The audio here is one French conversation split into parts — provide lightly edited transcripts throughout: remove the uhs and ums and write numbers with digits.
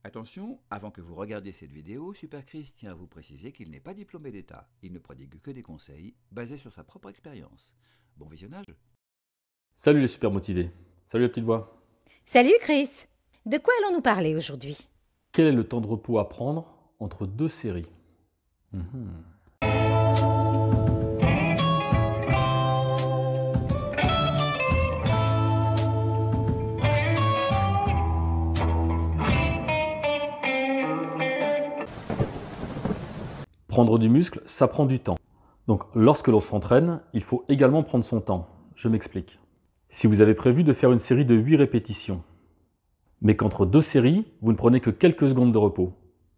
Attention, avant que vous regardiez cette vidéo, Super Chris tient à vous préciser qu'il n'est pas diplômé d'État. Il ne prodigue que des conseils basés sur sa propre expérience. Bon visionnage. Salut les super motivés. Salut la petite voix. Salut Chris. De quoi allons-nous parler aujourd'hui? Quel est le temps de repos à prendre entre deux séries? Prendre du muscle, ça prend du temps. Donc lorsque l'on s'entraîne, il faut également prendre son temps. Je m'explique. Si vous avez prévu de faire une série de 8 répétitions, mais qu'entre deux séries, vous ne prenez que quelques secondes de repos,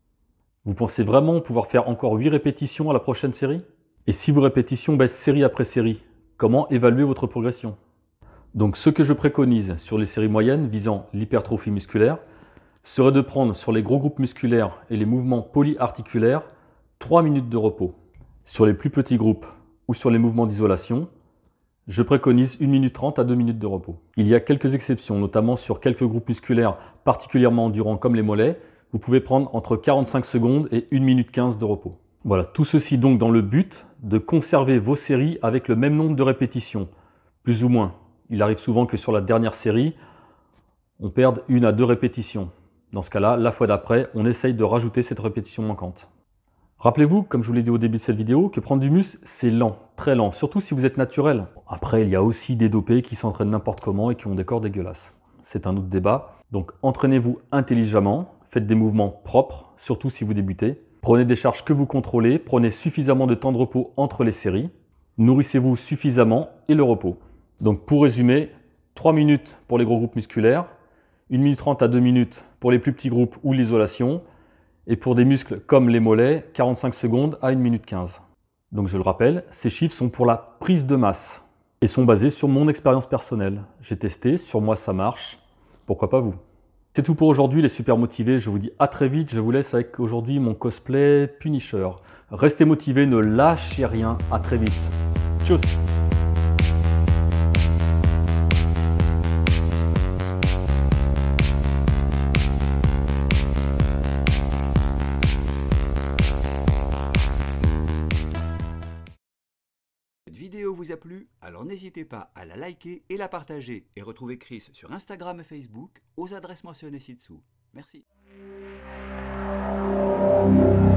vous pensez vraiment pouvoir faire encore 8 répétitions à la prochaine série? Et si vos répétitions baissent série après série, comment évaluer votre progression? Donc ce que je préconise sur les séries moyennes visant l'hypertrophie musculaire serait de prendre sur les gros groupes musculaires et les mouvements polyarticulaires 3 minutes de repos. Sur les plus petits groupes ou sur les mouvements d'isolation, je préconise 1 minute 30 à 2 minutes de repos. Il y a quelques exceptions, notamment sur quelques groupes musculaires particulièrement endurants comme les mollets. Vous pouvez prendre entre 45 secondes et 1 minute 15 de repos. Voilà, tout ceci donc dans le but de conserver vos séries avec le même nombre de répétitions, plus ou moins. Il arrive souvent que sur la dernière série, on perde 1 à 2 répétitions. Dans ce cas-là, la fois d'après, on essaye de rajouter cette répétition manquante. Rappelez-vous, comme je vous l'ai dit au début de cette vidéo, que prendre du muscle, c'est lent, très lent, surtout si vous êtes naturel. Après, il y a aussi des dopés qui s'entraînent n'importe comment et qui ont des corps dégueulasses. C'est un autre débat. Donc entraînez-vous intelligemment, faites des mouvements propres, surtout si vous débutez. Prenez des charges que vous contrôlez, prenez suffisamment de temps de repos entre les séries. Nourrissez-vous suffisamment et le repos. Donc pour résumer, 3 minutes pour les gros groupes musculaires, 1 minute 30 à 2 minutes pour les plus petits groupes ou l'isolation, et pour des muscles comme les mollets, 45 secondes à 1 minute 15. Donc je le rappelle, ces chiffres sont pour la prise de masse et sont basés sur mon expérience personnelle. J'ai testé, sur moi ça marche, pourquoi pas vous? C'est tout pour aujourd'hui les super motivés, je vous dis à très vite, je vous laisse avec aujourd'hui mon cosplay Punisher. Restez motivés, ne lâchez rien, à très vite. Tchuss! Cette vidéo vous a plu? Alors n'hésitez pas à la liker et la partager. Et retrouvez Chris sur Instagram et Facebook aux adresses mentionnées ci-dessous. Merci.